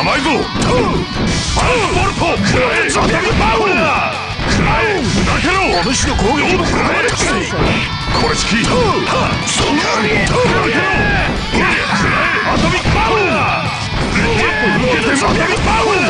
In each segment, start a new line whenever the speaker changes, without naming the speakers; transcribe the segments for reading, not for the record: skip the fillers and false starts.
甘いぞ。パンボルトくらえ。ザビバウンくらえ。砕けろ。お主の攻撃もここまで。これ式。そんなに砕けろ。アトミックバウン受けてザビバウン。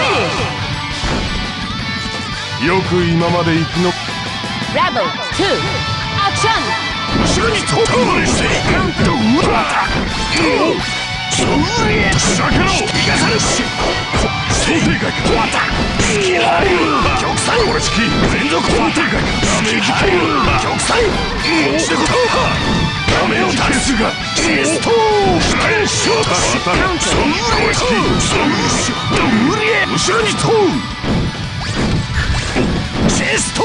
よく今まで生きの
ラブ2アクション。
後ろに飛ぶしてどうだ。それ砕けろ。逃がさぬし想定外か。終わった。極彩これ式連続想定外か。ダメージ入る極彩落ちてこそダメージですがチェストステンショーこれ式後ろに飛ぶチェスト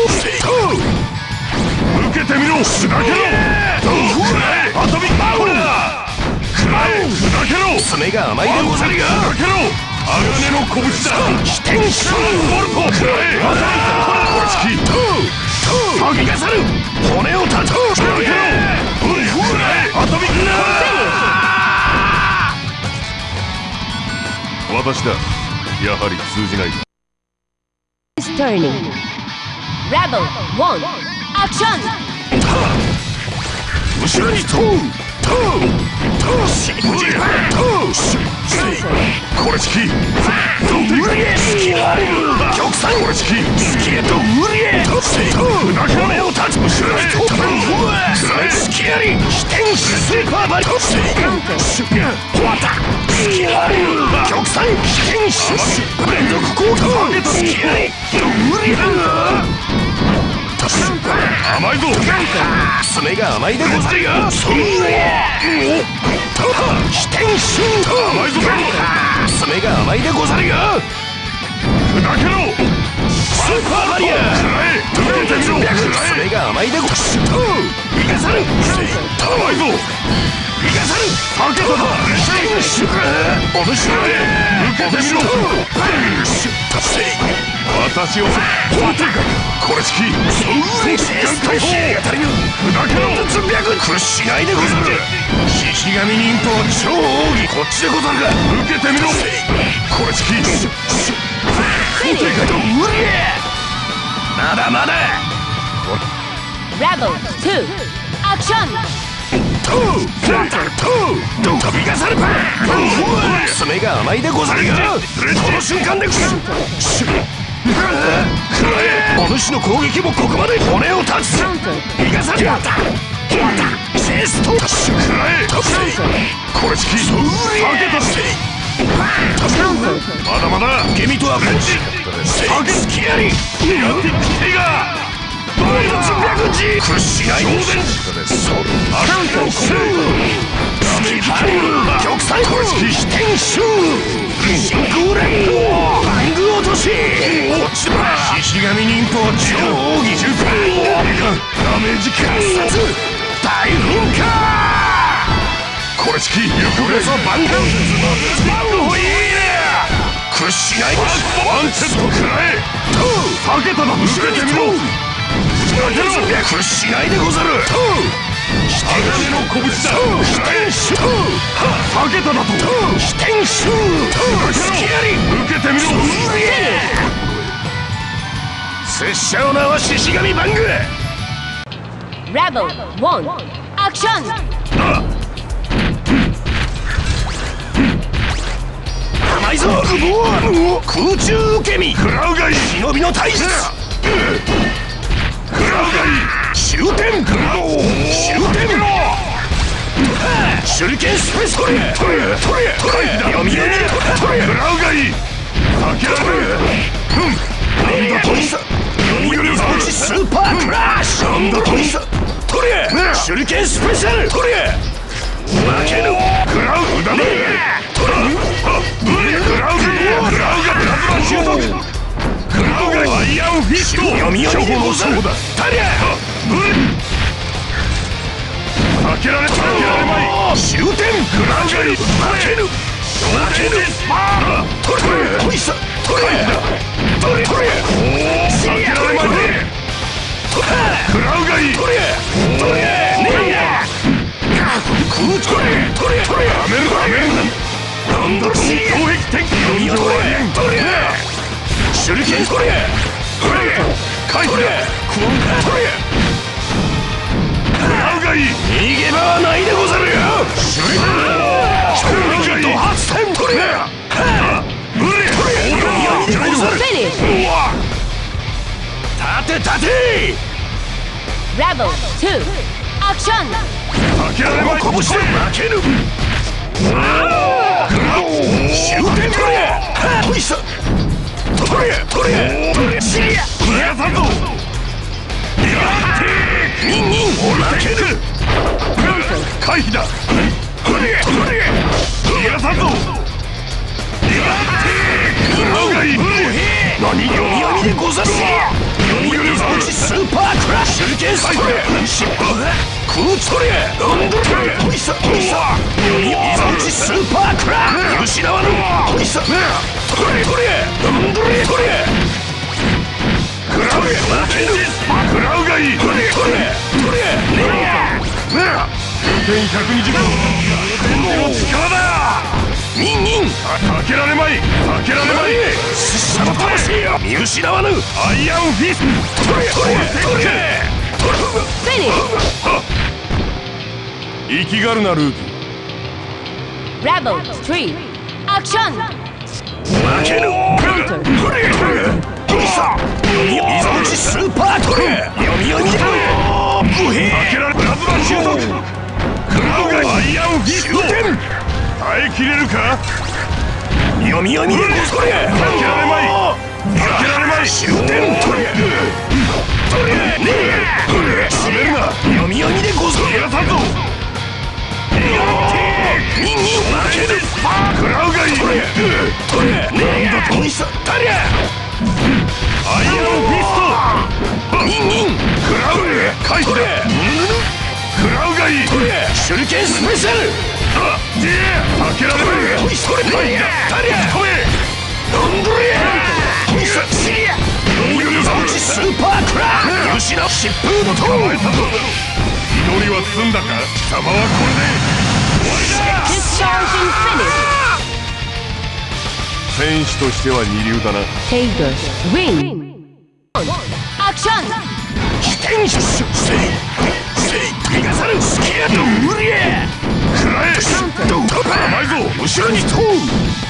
受けてみろ。砕けろ。アトミックバウン砕けろ。爪が甘いでござるが砕けろ。鋼の拳だ。飛天ショーボルトくらえ。これ式逃がさぬ。骨を断つ。砕けろ。アトミック私だ。やはり通じない。
Turning Rebel 1アクション。
後ろに飛ぶこれ式極彩これ式スキレとウリエ骨を断つ。後ろに飛ぶスキラリ飛天スーパーバリ終わった。極彩飛天ス連続攻撃スキラリウリエ甘いぞ。爪が甘いでござるがそんな飛天シュー甘いぞ。爪が甘いでござるが砕けろ。スーパーバリア受けてみろ。爪が甘いでござる。逃がさぬ。甘いぞ。逃がさぬ。タケタだ。飛天シューお主受けてみろ。私をこれ式解放当たりぬ砕けろ。屈しないでござる。獅子神忍法超奥義こっちでござるが受けてみろ。これ式まだまだ。
ラブ2アクション。
どうか逃がされば爪が甘いでござるがこの瞬間でお主の攻撃もここまで。骨を断つ。逃がされた。チェストこれ式下げたぜ。まだまだゲミとはこっち下げつきやりやってきてがどういうつぶやくんじ屈しない当然それ足を込めダメージ入る極彩これ式飛天シュー真空連合バング落としこっちだ。獅子神忍法超奥義ダメージ観察大噴火これ式これぞバングおいいね屈しないワンセットくらえ避けただ受けてみろ。屈しないでござる。鋼の拳だ。飛天シュー避けただと飛天シュースキラリ受けてみろ。拙者の名は獅子神バング。
ラブ1アクション。
甘いぞ空中受け身食らうがい忍びの体質食らうがい終点終点手裏剣スペシャル読み読みで食らうがい避けられるなんだと読み読みスーパークラッシュなんだと手裏剣スペシャル負けぬ食らうだね食らうがアイアンフィスト読み読みでござる。タリア避けられまい終点食らうがい負けぬスパートレトリサトレ避けられまい食らうがいトレねえや空中トレやめるなんだと攻撃的四条は取れ手裏剣取れ回避だクオンカ取れ食らうがいい逃げ場はないでござるよ手裏剣と発展取れ無理取れでござる立て立て
Rebel 2 Action
負けられまい拳で負ける終点取れトイサ取れシリア逃がさんぞニンニン負ける回避だ取れ逃がさんぞ何読み読みでござる読み読み落ちスーパークラッシュ手裏剣ストレーシップ空ツトレートイサ読み落ちスーパークラッ見失わぬトイサトレ食らう負ける食らうがいい取れ120の力だニンニン避けられまい拙者の魂よ見失わぬアイアンフィスト取れ生きがるなルーキー
Rebel 3 Action
負けぬ取れトイサいざ落ちスーパートレ読み読み負けられプラズマ収束クラウがアイアンフィスト耐えきれるか読み読みでござれ負けられまい終点取れ滑るな読み読みでござれやさんぞニンニン負ける食らうがいい取れなんだといさたりゃアイアンフィストニンニン食らう返して食らうがいい手裏剣スペシャル開けられないそれないやたりゃ飛べなんどれトイサシリア落ちスーパークラー見失う疾風の塔祈りは済んだか貴様はこれで終わりだ
Discharging finish
戦士としては二流だな
Tager Win Action
起点せい逃がさぬスキアと無理へ食らえ甘いぞ後ろに問う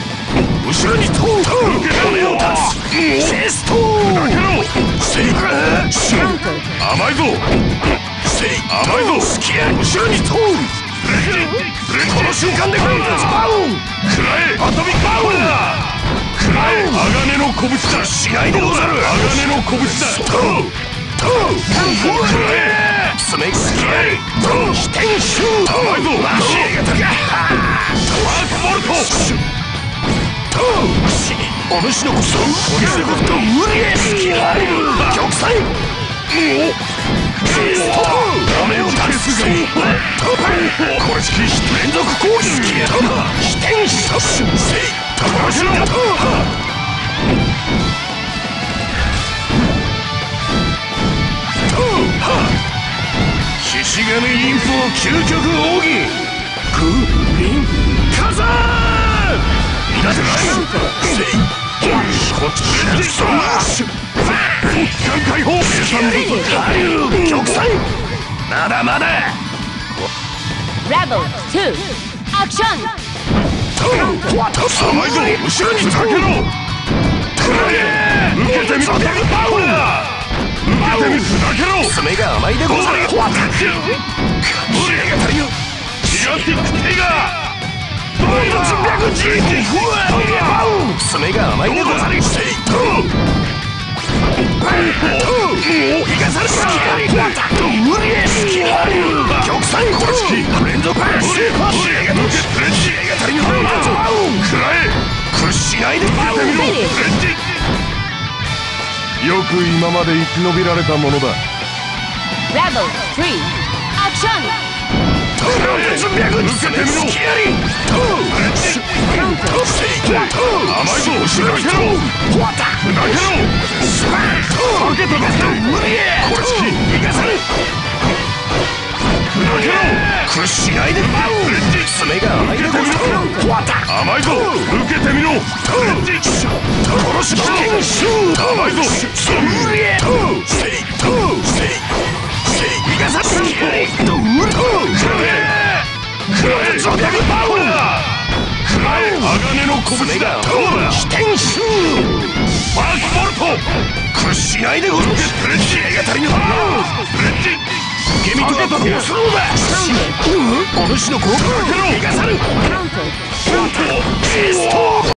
骨を断つチェスト砕けろ甘いぞスキア後ろに問うこの瞬間でバウン食らえアトミックバウン食らえ鋼の拳だしないでござる鋼の拳だ食らえスメイクスキアリ飛天シュー甘いぞマシートワークボルトお主のこと無理へスキアリ玉砕ダメを託すがいいこれしき連続攻撃飛天シュ高橋の獅子神インフォ究極奥義グリン火山皆でこっちで一貫解放玉砕まだまだ
Rebel 2 Action
甘いぞ後ろにかけろ受けてみろ受けてみ砕けろ爪が甘いでござる無理が足りぬギガンティックテイガー爪が甘いでござる生かされスキアリ無理へスキアリ玉砕これしき連続無理が足りぬ食らえ屈しないで受けてみろよく今まで生き延びられたものだ
Rebel 3 Action
受けてみろスキアリ甘いぞ後ろにけろ砕けろかけたぞ無理へこれしき逃がされ食砕けろ屈しないで爪が入ること甘いぞ受けてみろ殺し甘いぞ鋼の拳だ飛天集バークボルト屈しないでござるプレッシーが足りぬプレッシー受け身とはどうするのだお主の効果を逃がさぬ
Counter.